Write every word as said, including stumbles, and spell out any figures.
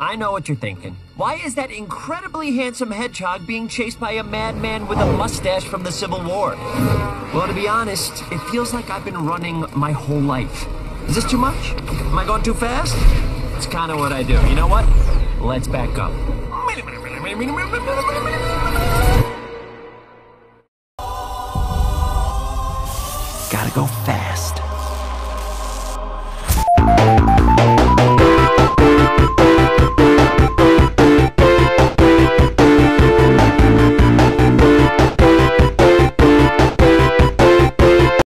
I know what you're thinking. Why is that incredibly handsome hedgehog being chased by a madman with a mustache from the Civil War? Well, to be honest, it feels like I've been running my whole life. Is this too much? Am I going too fast? It's kind of what I do. You know what? Let's back up. Gotta go fast.